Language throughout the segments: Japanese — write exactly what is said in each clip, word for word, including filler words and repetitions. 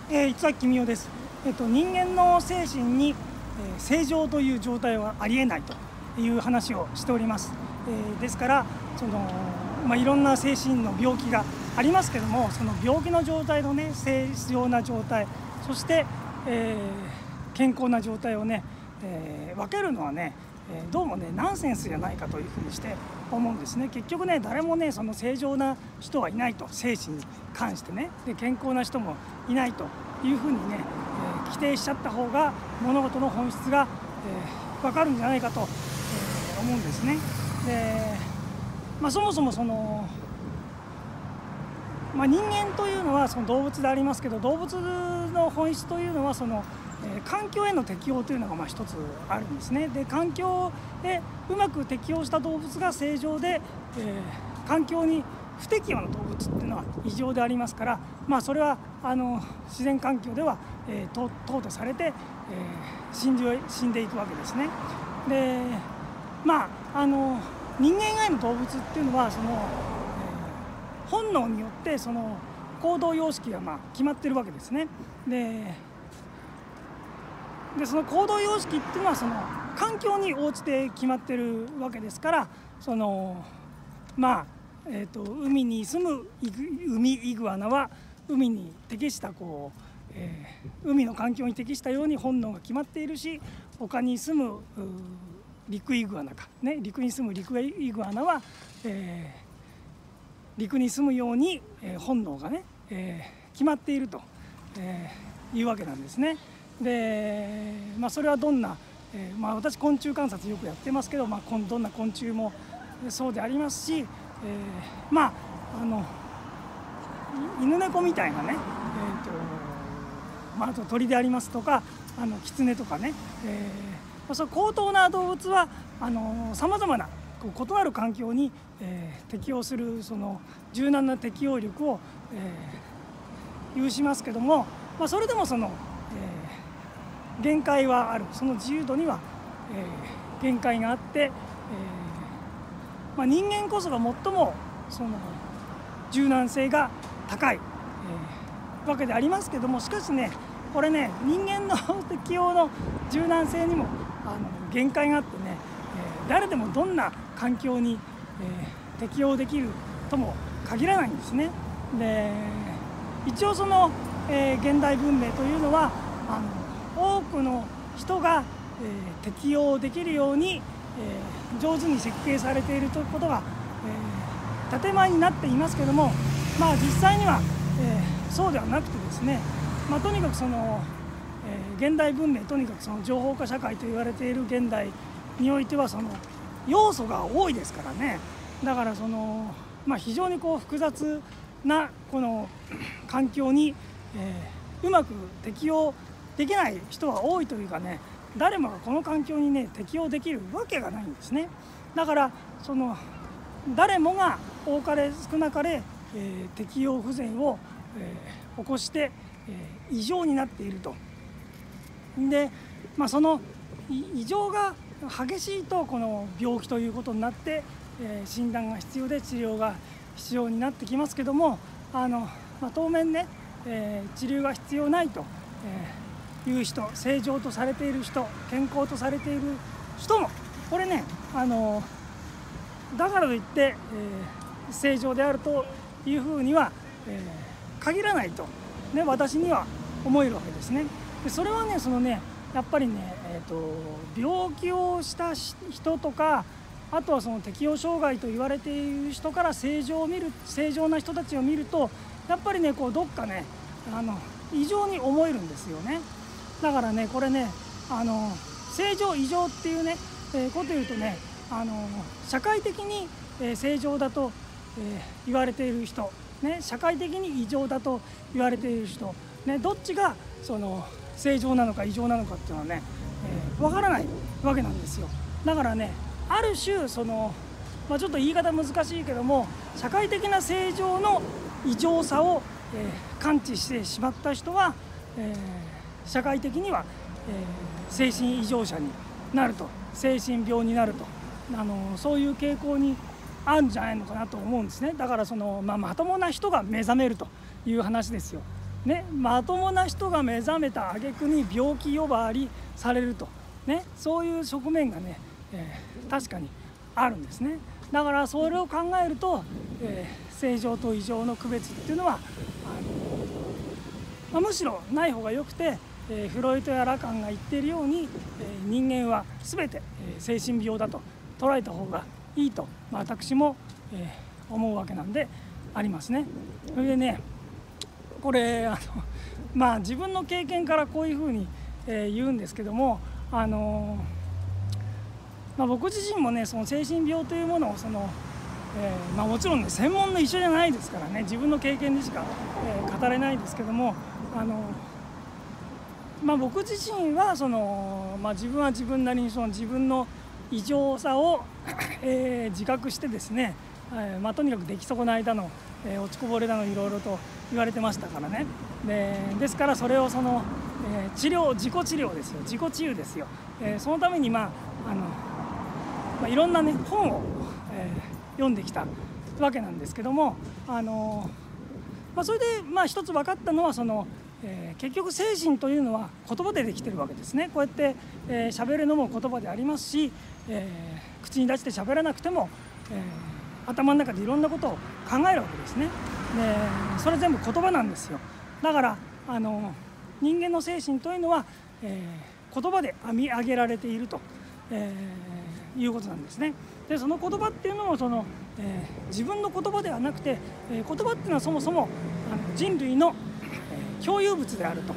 えー、市崎公夫です。えっと、人間の精神に、えー、正常という状態はありえないという話をしております。えー、ですからその、まあ、いろんな精神の病気がありますけども、その病気の状態のね正常な状態、そして、えー、健康な状態をね、えー、分けるのはねどうもねナンセンスじゃないかというふうにして思うんですね。結局ね誰もねその正常な人はいないと、精神に関してね。で健康な人もいないというふうにね、えー、規定しちゃった方が物事の本質が、えー、分かるんじゃないかと、えー、思うんですね。で、まあ、そもそもその、まあ、人間というのはその動物でありますけど、動物の本質というのはその環境への適応というのがまあ一つあるんですね。で環境へうまく適応した動物が正常で、えー、環境に不適応な動物っていうのは異常でありますから、まあ、それはあの自然環境では、えー、淘汰されて、えー、死んで、死んでいくわけですね。でまああの人間以外の動物っていうのはその、えー、本能によってその行動様式がまあ決まってるわけですね。ででその行動様式っていうのはその環境に応じて決まってるわけですから、そのまあ、えーと、海に住むウミイグアナは海に適したこう、えー、海の環境に適したように本能が決まっているし、他に住む陸イグアナか、ね、陸に住む陸イグアナは、えー、陸に住むように、えー、本能がね、えー、決まっていると、えー、いうわけなんですね。でまあ、それはどんな、えーまあ、私昆虫観察よくやってますけど、まあ、どんな昆虫もそうでありますし、えー、まああの犬猫みたいなね、えーとまあ、あと鳥でありますとか、あのキツネとかね、えーまあ、そう高等な動物はさまざまなこう異なる環境に、えー、適応するその柔軟な適応力を、えー、有しますけども、まあ、それでもその、えー限界はある。その自由度には、えー、限界があって、えーまあ、人間こそが最もその柔軟性が高い、えー、わけでありますけども、しかしねこれね人間の適応の柔軟性にもあの限界があってね、えー、誰でもどんな環境に、えー、適応できるとも限らないんですね。で一応その、えー、現代文明というのはあの多くの人が、えー、適応できるように、えー、上手に設計されているということが、えー、建前になっていますけども、まあ実際には、えー、そうではなくてですね、まあ、とにかくその、えー、現代文明、とにかくその情報化社会と言われている現代においてはその要素が多いですからね。だからその、まあ、非常にこう複雑なこの環境に、えー、うまく適応できない人は多いというかね、誰もがこの環境にね適応できるわけがないんですね。だからその誰もが多かれ少なかれ、えー、適応不全を、えー、起こして、えー、異常になっていると。で、まあ、その異常が激しいとこの病気ということになって、えー、診断が必要で治療が必要になってきますけども、あの、まあ、当面ね、えー、治療が必要ないと、えーいう人、正常とされている人、健康とされている人もこれねあのだからといって、えー、正常であるというふうには、えー、限らないと、ね、私には思えるわけですね。でそれはねそのねやっぱりね、えーと、病気をした人とか、あとはその適応障害と言われている人から正常を見る正常な人たちを見ると、やっぱりねこうどっかねあの異常に思えるんですよね。だからねこれねあの正常異常っていうね、えー、こと言うとねあの社会的に、えー、正常だと、えー、言われている人、ね、社会的に異常だと言われている人、ね、どっちがその正常なのか異常なのかっていうのはね、えー、分からないわけなんですよ。だからねある種その、まあ、ちょっと言い方難しいけども、社会的な正常の異常さを、えー、感知してしまった人は、えー社会的には、えー、精神異常者になると、精神病になると、あのそういう傾向にあるんじゃないのかなと思うんですね。だからその、まあ、まともな人が目覚めるという話ですよ。 ね、まともな人が目覚めた挙句に病気呼ばわりされると、ね、そういう側面がね、えー、確かにあるんですね。だからそれを考えると、えー、正常と異常の区別っていうのはあの、まあ、むしろない方がよくて、えー、フロイトやラカンが言っているように、えー、人間は全て、えー、精神病だと捉えた方がいいと、まあ、私も、えー、思うわけなんでありますね。それでね、これあの、まあ、自分の経験からこういうふうに、えー、言うんですけども、あのーまあ、僕自身もねその精神病というものをその、えーまあ、もちろんね専門の医者じゃないですからね、自分の経験でしか、えー、語れないですけども、あのーまあ、僕自身はその、まあ、自分は自分なりにその自分の異常さを、えー、自覚してですね、えーまあ、とにかく出来損ないだの、えー、落ちこぼれだのいろいろと言われてましたからね。で、ですからそれをその、えー、治療自己治療ですよ、自己治癒ですよ、えー、そのために、まああのまあ、いろんな、ね、本を、えー、読んできたわけなんですけども、あの、まあ、それで、まあ、一つ分かったのはその、えー、結局精神というのは言葉でできてるわけですね。こうやってえー、喋るのも言葉でありますし、えー、口に出して喋らなくても、えー、頭の中でいろんなことを考えるわけですね。でそれ全部言葉なんですよ。だからあの人間の精神というのは、えー、言葉で編み上げられていると、えー、いうことなんですね。でその言葉っていうのもその、えー、自分の言葉ではなくて、えー、言葉っていうのはそもそもあの人類の、えー、共有物であると。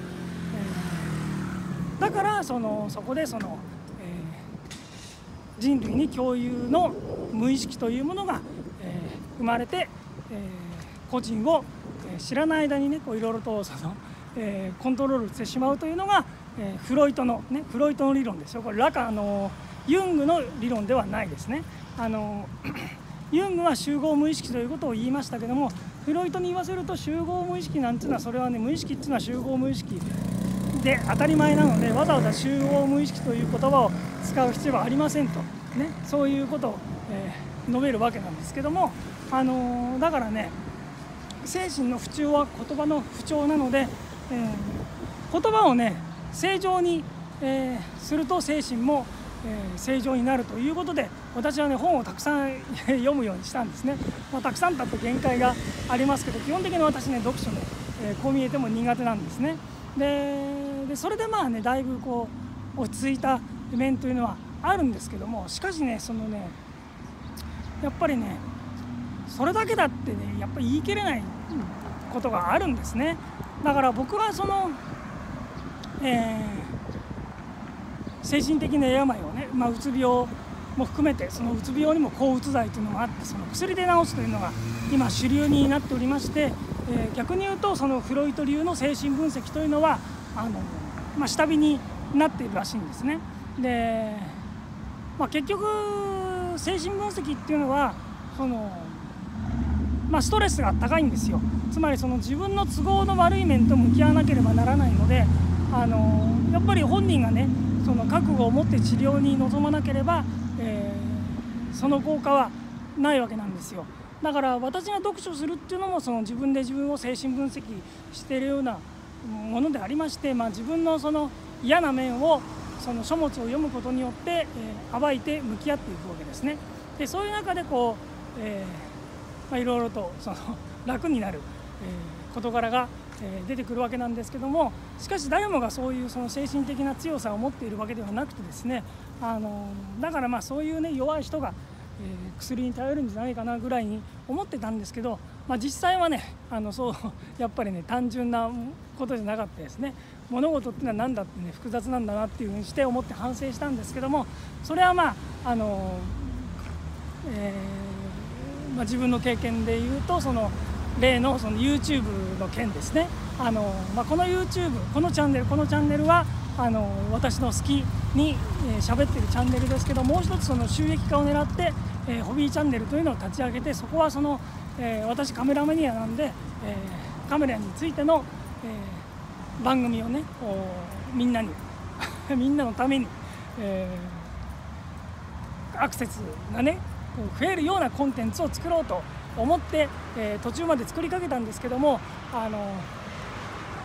だからそのそこでその、えー、人類に共有の無意識というものが、えー、生まれて、えー、個人を、えー、知らない間にねこういろいろとその、えー、コントロールしてしまうというのが、えー、フロイトのねフロイトの理論ですよ。これラカあのユングの理論ではないですね。あのユングは集合無意識ということを言いましたけども、フロイトに言わせると集合無意識なんていうのはそれはね無意識っていうのは集合無意識で当たり前なので、わざわざ集合無意識という言葉を使う必要はありませんと、ね、そういうことを、えー、述べるわけなんですけども、あのー、だからね精神の不調は言葉の不調なので、えー、言葉をね正常に、えー、すると精神も、えー、正常になるということで、私はね本をたくさん読むようにしたんですね。まあ、たくさんだと限界がありますけど、基本的に私ね読書ね、えー、こう見えても苦手なんですね。ででそれでまあねだいぶこう落ち着いた面というのはあるんですけども、しかしねそのねやっぱりねそれだけだってねやっぱり言い切れないことがあるんですね。だから僕はその、えー、精神的な病をね、まあ、うつ病も含めてそのうつ病にも抗うつ剤というのもあって、その薬で治すというのが今主流になっておりまして、えー、逆に言うとそのフロイト流の精神分析というのはあの、まあ、下火になっているらしいんですね。で、まあ、結局精神分析っていうのはその、まあ、ストレスが高いんですよ。つまりその自分の都合の悪い面と向き合わなければならないので、あのやっぱり本人がねその覚悟を持って治療に臨まなければ、えー、その効果はないわけなんですよ。だから私が読書するっていうのもその自分で自分を精神分析しているようなものでありまして、まあ、自分のその嫌な面をその書物を読むことによって、えー、暴いて向き合っていくわけですね。でそういう中でこう、えーまあ、いろいろとその楽になる、えー、事柄が、えー、出てくるわけなんですけども、しかし誰もがそういうその精神的な強さを持っているわけではなくてですね、あのだからまあそういうね弱い人がえー、薬に頼るんじゃないかなぐらいに思ってたんですけど、まあ、実際はねあのそうやっぱりね単純なことじゃなかったですね。物事っていうのは何だってね複雑なんだなっていうふうにして思って反省したんですけども、それはまああの、えーまあ、自分の経験でいうとその例のその YouTube の件ですね。あの、まあ、この YouTube このチャンネルこのチャンネルはあの私の好きに喋、えー、っているチャンネルですけど、もう一つその収益化を狙って、えー、ホビーチャンネルというのを立ち上げて、そこはその、えー、私カメラマニアなんで、えー、カメラについての、えー、番組をねみんなにみんなのために、えー、アクセスがね増えるようなコンテンツを作ろうと思って、えー、途中まで作りかけたんですけども、あの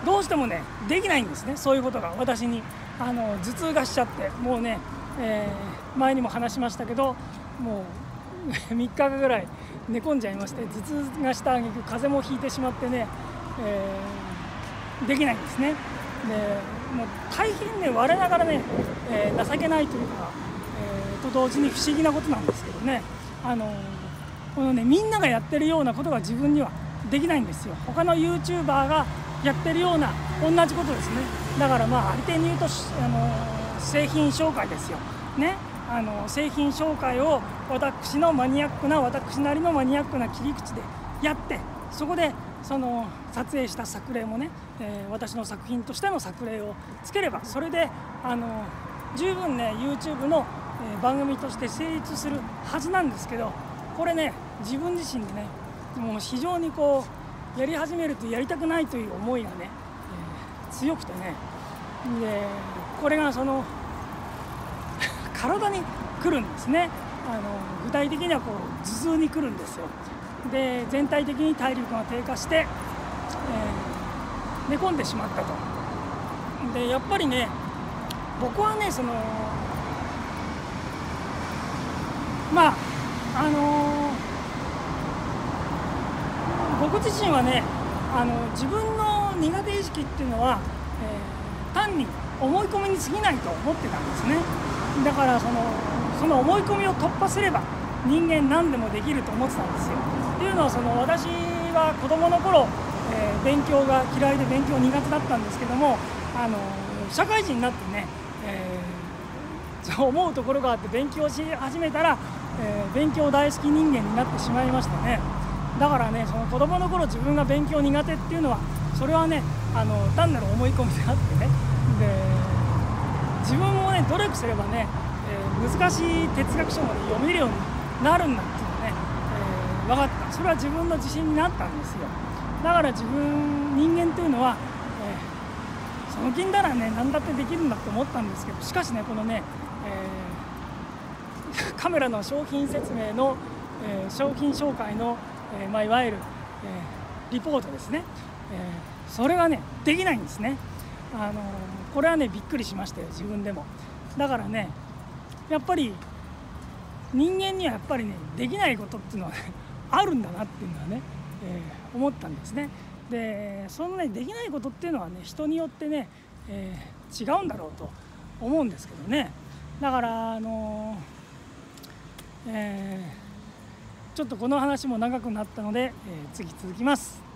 どうしてもねできないんですね、そういうことが私にあの頭痛がしちゃって、もうね、えー、前にも話しましたけど、もうみっかかんぐらい寝込んじゃいまして、頭痛がした挙句風邪もひいてしまってね、えー、できないんですね。でもう大変ね我ながらね、えー、情けないというか、えー、と同時に不思議なことなんですけどね、あのこのねみんながやってるようなことが自分にはできないんですよ。他の ユーチューバー がやってるような同じことですね。だからまあありていに言うと、あの製品紹介ですよね。あの製品紹介を私のマニアックな私なりのマニアックな切り口でやって、そこでその撮影した作例もね、えー、私の作品としての作例をつければ、それであの十分ね YouTube の、えー、番組として成立するはずなんですけど、これね自分自身でねもう非常にこうやり始めるとやりたくないという思いがね、えー、強くてね、でこれがその体に来るんですね。あの具体的にはこう頭痛に来るんですよ。で全体的に体力が低下して、えー、寝込んでしまったと。でやっぱりね僕はねそのまああのー、僕自身はねあの自分の苦手意識っていうのは、えー、単に思い込みに過ぎないと思ってたんですね。だからそのその思い込みを突破すれば人間何でもできると思ってたんですよ。っていうのはその私は子どもの頃、えー、勉強が嫌いで勉強苦手だったんですけども、あの社会人になってね、えー、そう思うところがあって勉強し始めたら、えー、勉強大好き人間になってしまいましたね。だからねその子どもの頃自分が勉強苦手っていうのはそれはねあの単なる思い込みであってね、で自分もね努力すればね、えー、難しい哲学書まで読めるようになるんだっていうのね、えー、分かった。それは自分の自信になったんですよ。だから自分人間というのは、えー、その気ならね何だってできるんだと思ったんですけど、しかしねこのね、えー、カメラの商品説明の、えー、商品紹介の、えーまあ、いわゆる、えー、リポートですね、えー、それがねできないんですね。あのー、これはねびっくりしましたよ自分でも。だからねやっぱり人間にはやっぱりねできないことっていうのは、ね、あるんだなっていうのはね、えー、思ったんですね。でそのねできないことっていうのはね人によってね、えー、違うんだろうと思うんですけどね。だからあのーえー、ちょっとこの話も長くなったので、えー、次続きます。